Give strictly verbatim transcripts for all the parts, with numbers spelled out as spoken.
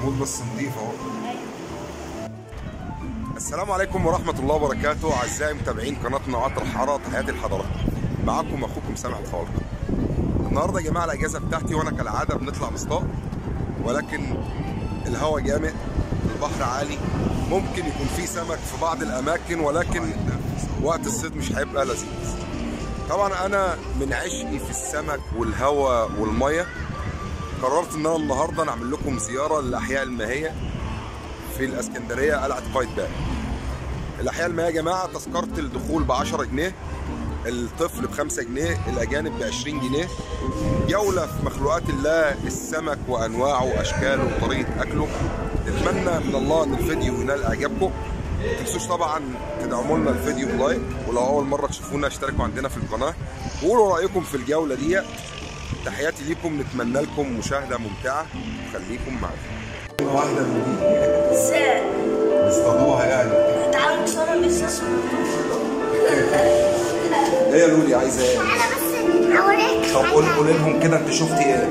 محمود بس نضيف اهو. السلام عليكم ورحمة الله وبركاته أعزائي متابعين قناتنا عطر حارة، تحياتي لحضراتكم. معاكم أخوكم سامح الخالق. النهارده يا جماعة الأجازة بتاعتي وأنا كالعادة بنطلع نصطاد، ولكن الهواء جامد، البحر عالي، ممكن يكون فيه سمك في بعض الأماكن، ولكن وقت الصيد مش هيبقى لذيذ. طبعا أنا من عشقي في السمك والهواء والمية قررت إن أنا النهارده نعمل لكم زيارة للأحياء المائية في الاسكندريه، قلعه قايتباي. الاحياء المائيه يا جماعه تذكره الدخول ب عشرة جنيه، الطفل ب خمسة جنيه، الاجانب ب عشرين جنيه. جوله في مخلوقات الله، السمك وانواعه واشكاله وطريقه اكله. نتمنى من الله ان الفيديو ينال اعجابكم. ما تنسوش طبعا تدعموا لنا الفيديو بلايك، ولو اول مره تشوفونا اشتركوا عندنا في القناه وقولوا رايكم في الجوله دي. تحياتي ليكم، نتمنى لكم مشاهده ممتعه وخليكم معانا. واحده من دي ازاي؟ نصطادوها يعني. تعالوا نتصور بالساس. ايه يا لولي عايزه ايه؟ انا بس هوريك. طب قول قول لهم كده انت شفتي ايه؟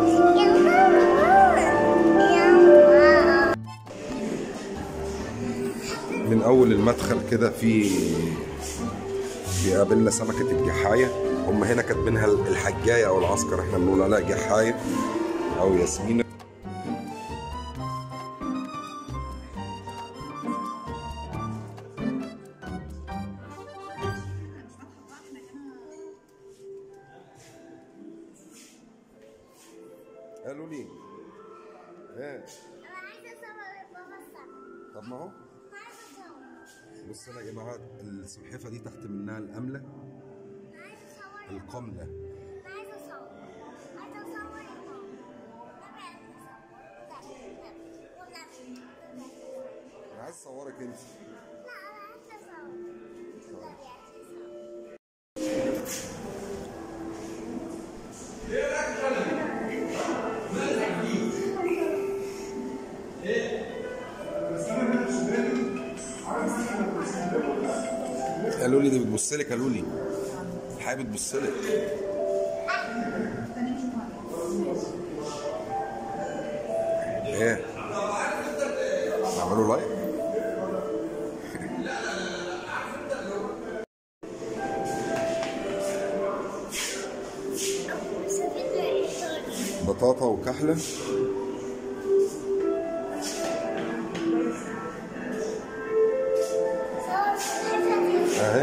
من اول المدخل كده في بيقابلنا سمكه الجحايه. هم هنا كاتبينها الحجايه او العسكر، احنا بنقول عليها جحايه او ياسمينه. قالوا لي ايه؟ انا عايزه اصور بابا السمك. طب ما هو عايزه اصور. بص يا جماعه، السلحفه دي تحت منها الامله، عايزه اصور. القمله. عايزه اصور. عايزه اصور يا ماما. انا عايز اصورك انت. لا انا عايزه اصور. قالوا لي دي بتبص لك، قالوا لي الحقيقه بتبص لك. ايه؟ عملوا لايك؟ بطاطا وكحله. اهي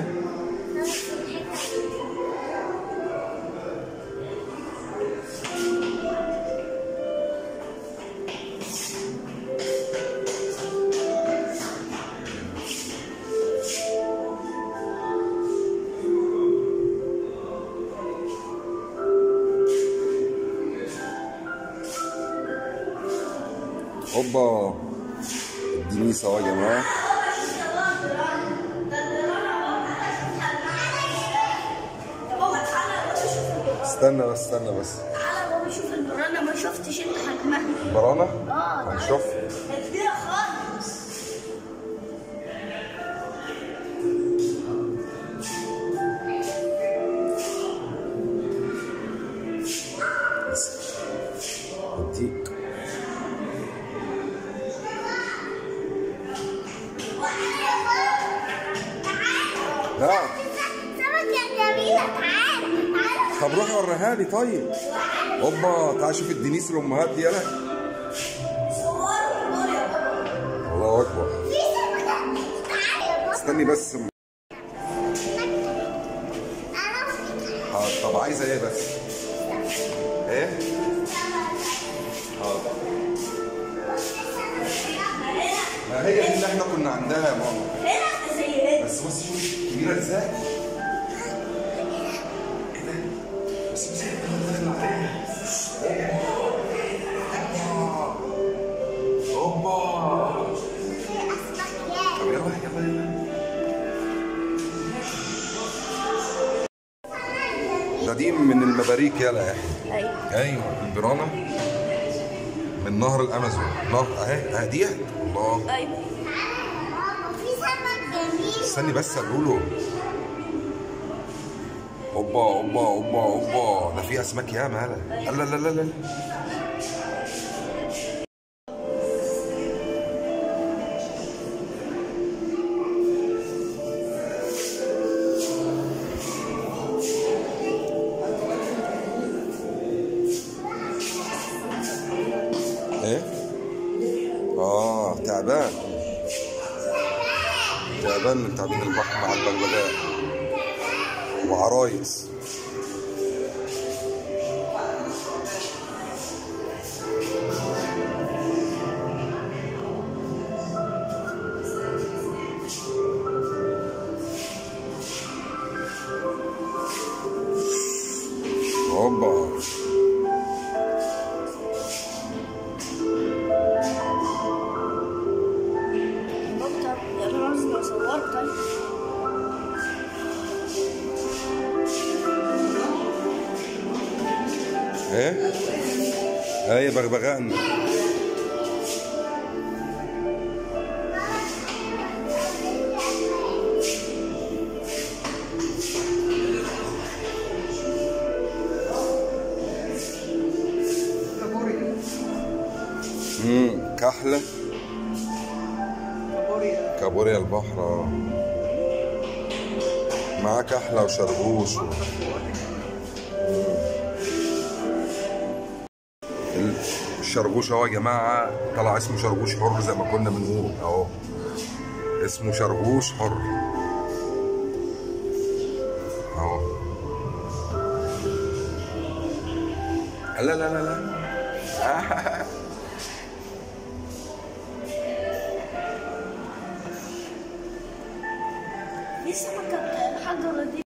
اوبا الدنيس اهو يا جماعه. استنى بس استنى بس تعالى بابا شوف البرانه، ما شفتش انت حجمها. برانا؟ اه هنشوف. كبيره خالص. اديك لا. سمكه جميله. تعالى تعالى. طب روحي وريها لي طيب. اوبا تعالى شوف الدنيس الامهات دي. يلا الله اكبر. في سمكه. تعالى. استني بس. اه طب عايزه ايه بس؟ ايه؟ اه ما هي دي اللي احنا كنا عندها يا ماما. هنا زي ايه؟ بس بص شوف كبيره ازاي. ايه ده؟ بس بس داخل عليها. اوبا. طب يلا يلا يلا. ده دي من المباريك يلا يا احمد. ايوه ايوه البرانه من نهر الامازون. نهر اهي اهي دي. الله. ايوه. في سمك جميل. استني بس اقوله. اوبا اوبا اوبا اوبا ده في اسماك ياما. هلا لا لا لا لا. تعبان من تعابين البحر مع البغبغاء وعرايس. هوبا ايه هاي بغبغاءنا. امم كحلة كابوريا البحر اه معاه كحلة وشربوش و... الشربوش اهو يا جماعة طلع اسمه شربوش حر زي ما كنا بنقول اهو، اسمه شربوش حر اهو. لا لا لا لا دي سمكة الحجرة دي.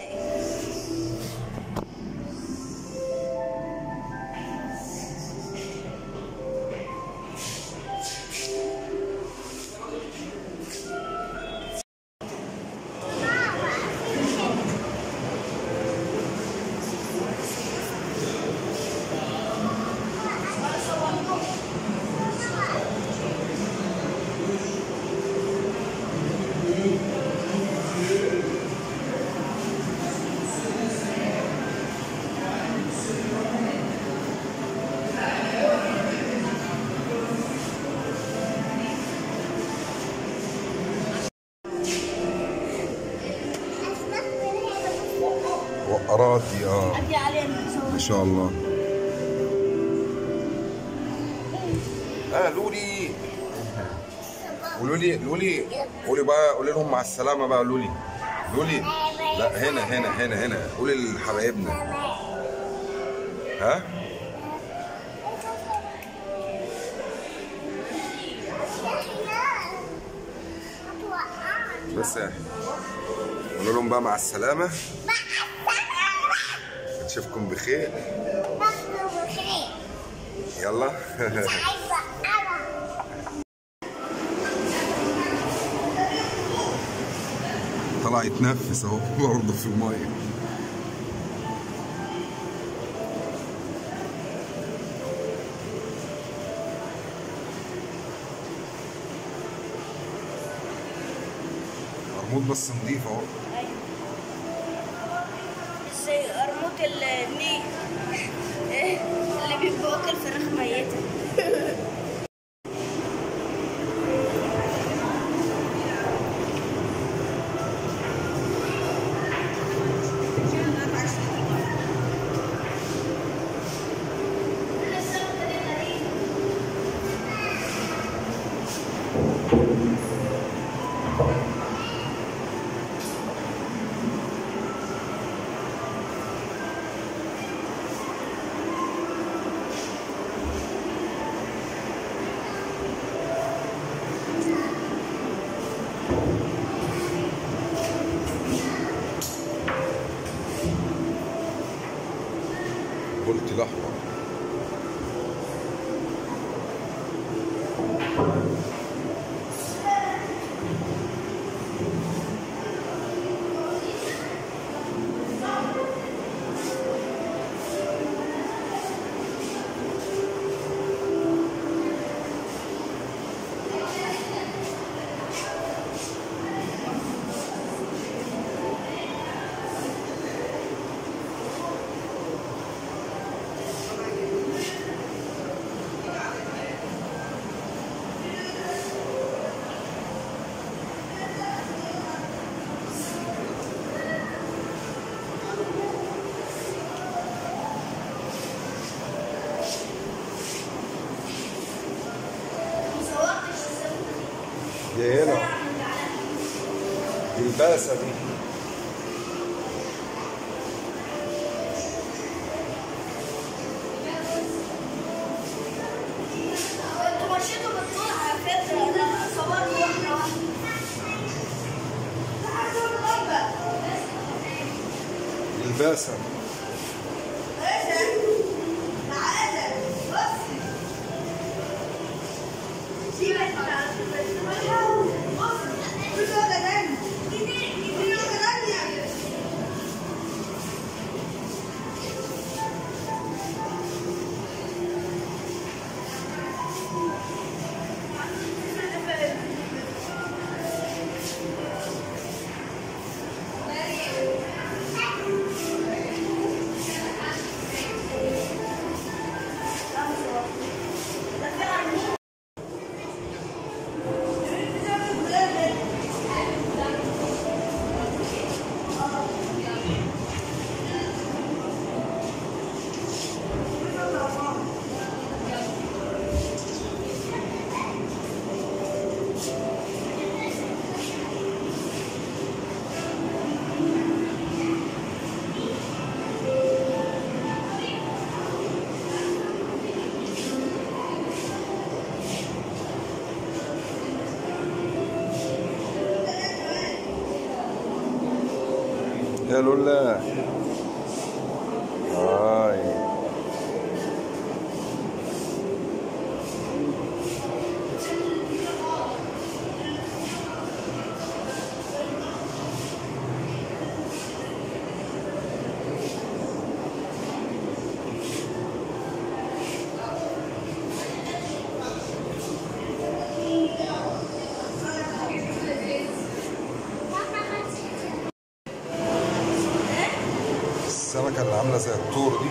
وقرات دي اه ما شاء الله. اه لولي ولولي لولي قولي بقى، قولي لهم مع السلامة بقى. لولي لولي لا هنا هنا هنا هنا قولي لحبايبنا. ها بس قولوا لهم بقى مع السلامة، نشوفكم بخير. يلا طلع يتنفس اهو برضه في المية. قرموط بس نضيف اهو. زي قرموط النيل اللي بيبقى واكل فراخ ميتة. قلت الأحمر الباسة دي. انتوا مشيتوا بالطول على فكرة، انا صورت واحدة واحدة. الباسة يا لولا. هاي السمكة اللي عاملة زي الطور دي،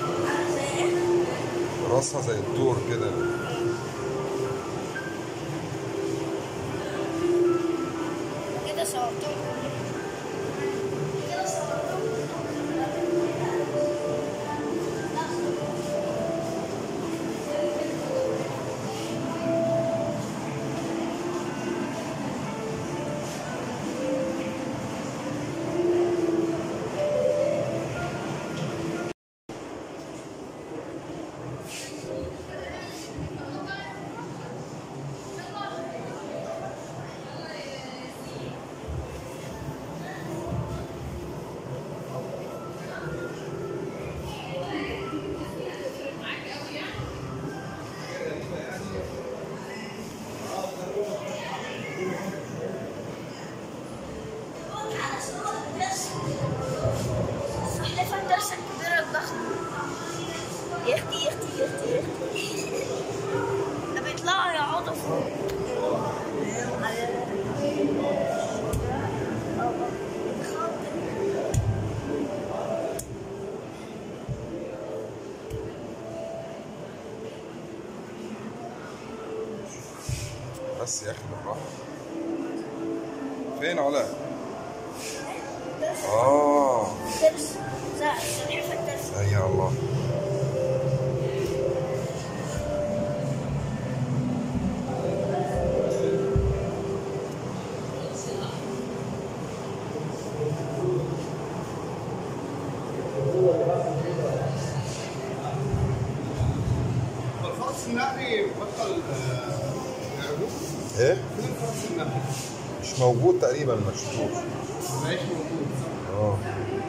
راسها زي الطور كده. كده صورتهم كده صورتهم السلحفاة الدرسة الكبيرة الضخمة. يا اختي يا اختي يا اختي يا اختي ده بيطلعوا يقعدوا فوق. بس يا اخي بالراحة. فين علاء؟ اه درس السلحفاة الدرسة. يا الله. الفرس النهري بطل يعرفوه؟ ايه؟ فين الفرس النهري؟ مش موجود تقريبا، ما شفتوش. ماشي موجود. اه